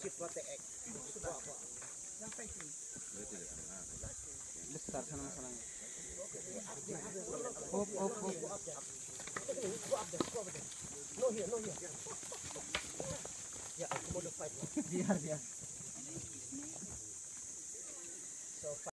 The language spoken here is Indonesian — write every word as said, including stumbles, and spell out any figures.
shit what the egg. Besar sana masalahnya. Op op op. No here, no here. Yeah, Komodo fight. Biar biar. So